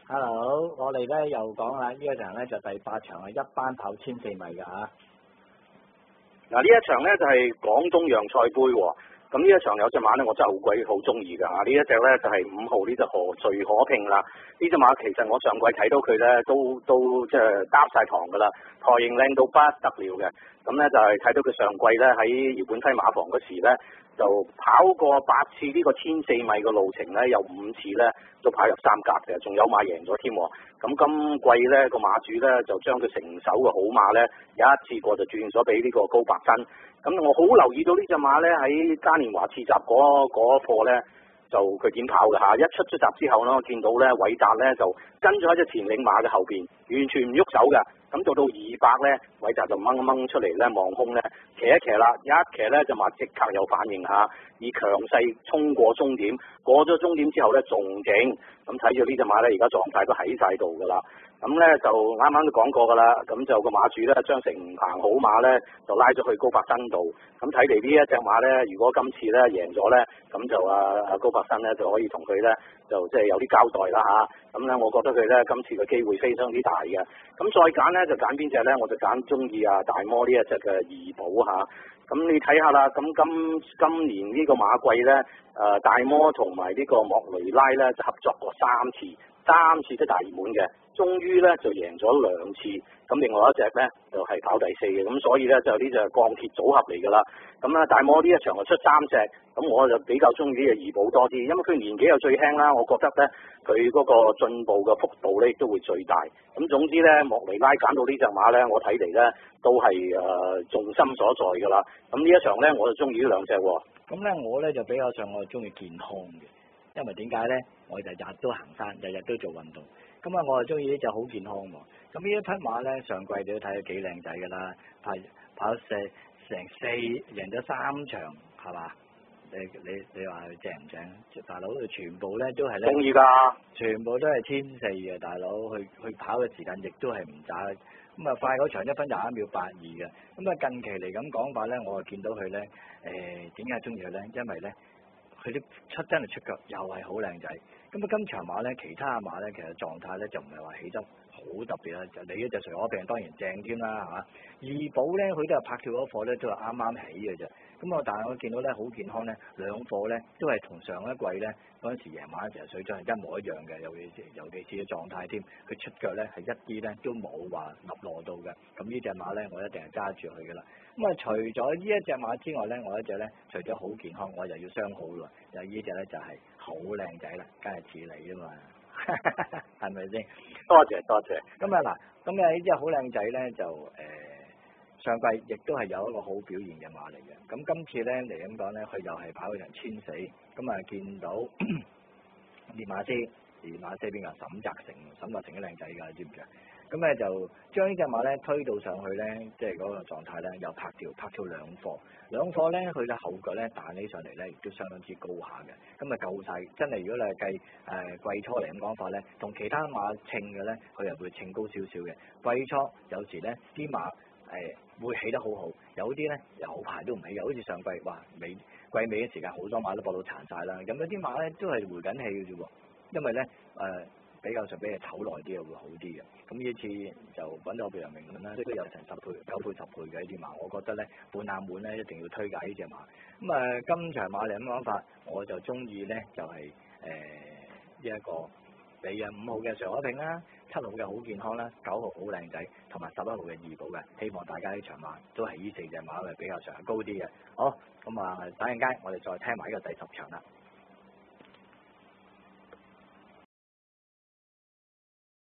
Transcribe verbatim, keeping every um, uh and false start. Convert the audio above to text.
Hello，我哋咧又講啦，呢一場咧就第八場係一班跑千四米嘅嚇。 嗱，呢一場咧就係廣東洋賽杯喎。咁呢一場有隻馬咧，我真係好鬼好中意㗎嚇！呢一隻咧就係五號呢隻何罪可拼啦。呢隻馬其實我上季睇到佢咧，都都即係搭晒堂㗎啦，台型靚到不得了嘅。咁咧就係睇到佢上季咧喺姚本溪馬房嗰時咧，就跑過八次呢個千四米嘅路程咧，有五次咧都跑入三甲嘅，仲有馬贏咗添。咁今季咧個馬主咧就將佢成手嘅好馬咧，有一次過就轉咗俾呢個高伯珍。咁我好留意到呢隻馬咧喺嘉年華次集嗰嗰課咧，就佢點跑嘅嚇。一出咗閘之後咧，我見到咧韋達咧就跟咗喺隻前領馬嘅後邊，完全唔喐手嘅。咁到到二百咧，韋達就掹一掹出嚟咧，望空咧，騎一騎啦，一騎咧就馬即刻有反應嚇，以強勢衝過終點，過咗終點之後咧仲勁。咁睇住呢隻馬咧，而家狀態都喺晒度㗎啦。咁咧就啱啱都講過㗎啦，咁就個馬主咧將成棚好馬咧就拉咗去高伯珍度。咁睇嚟呢一隻馬咧，如果今次咧贏咗咧，咁就啊啊高伯珍咧就可以同佢咧就即係有啲交代啦嚇。咁咧我覺得佢咧今次嘅機會非常之大嘅。咁再揀咧就揀邊隻咧？我就揀中意啊大摩呢一隻嘅怡寶嚇。咁你睇下啦，咁今今年呢個馬季咧，誒大摩同埋呢個莫雷拉咧就合作過三次，三次都大熱門嘅，終於咧就贏咗兩次。咁另外一隻咧就係跑第四嘅，咁所以咧就呢隻鋼鐵組合嚟㗎啦。咁啊大摩呢一場就出三隻，咁我就比較中意呢隻怡寶多啲，因為佢年紀又最輕啦，我覺得咧佢嗰個進步嘅幅度咧亦都會最大。咁總之咧莫雷拉揀到呢隻馬咧，我睇嚟咧都係誒、呃、重心所在㗎啦。咁呢一場咧我就中意呢兩隻喎。 咁咧我咧就比較上我係中意健康嘅，因為點解咧？我日日都行山，日日都做運動。咁啊，我係中意呢隻好健康喎。咁呢一匹馬咧，上季你都睇到幾靚仔㗎啦，跑跑四成四贏咗三場，係嘛？你你你話佢正唔正？大佬佢全部咧都係咧， 中意㗎， 全部都係千四嘅大佬，去去跑嘅時間亦都係唔渣。咁啊快嗰場一分廿一秒八二嘅。咁啊近期嚟咁講法咧，我啊見到佢咧，誒點解中意佢咧？因為咧佢啲出真係出腳又係好靚仔。咁啊今場馬咧，其他馬咧其實狀態咧就唔係話起得好特別啦。就你呢隻隨可病當然正添啦嚇。二寶咧佢都係拍跳嗰課咧都係啱啱起嘅啫。咁我但係我見到咧好健康咧，兩課咧都係同上一季咧嗰陣時贏馬嘅時候水準係一模一樣嘅，尤其是尤其是嘅狀態添，佢出腳咧係一啲咧都冇話立落到嘅。咁呢隻馬咧我一定係揸住佢嘅啦。咁啊除咗呢一隻馬之外咧，我一隻咧除咗好健康，我又要雙好喎。有呢隻咧就係好靚仔啦，梗係似你啊嘛，係咪先？ 多謝多謝。 咁啊嗱，咁啊呢隻好靚仔咧就誒。呃上季亦都係有一個好表現嘅馬嚟嘅，咁今次咧嚟咁講咧，佢又係跑嗰場千四，咁啊見到練馬師，練馬師邊個？沈澤成，沈澤成啲靚仔㗎，你知唔知啊？咁咧就將呢隻馬咧推到上去咧，即係嗰個狀態咧，又拍跳拍跳兩課，兩課咧佢嘅後腳咧彈起上嚟咧，亦都相當之高下嘅，咁啊夠晒，真係如果你係計誒、呃、季初嚟咁講法咧，同其他馬稱嘅咧，佢又會稱高少少嘅。季初有時咧啲馬。誒、呃、會起得好好，有啲咧有排都唔起嘅，好似上季哇尾季尾嘅時間好多馬都搏到殘晒啦，咁有啲馬咧都係回緊氣嘅啫喎，因為咧誒、呃、比較上比佢唞耐啲啊會好啲嘅，咁呢一次就揾到我別人名論啦，都有成十倍九倍十倍嘅呢啲馬，我覺得咧半冷門咧一定要推介呢隻馬，咁啊、呃、今場馬嚟咁講法，我就中意咧就係誒呢一個。你啊五號嘅常可拼啦，七號嘅好健康啦，九號好靚仔，同埋十一號嘅二寶嘅，希望大家呢場馬都係呢四隻馬係比較上係高啲嘅。好，咁啊等陣間我哋再聽埋呢個第十場啦。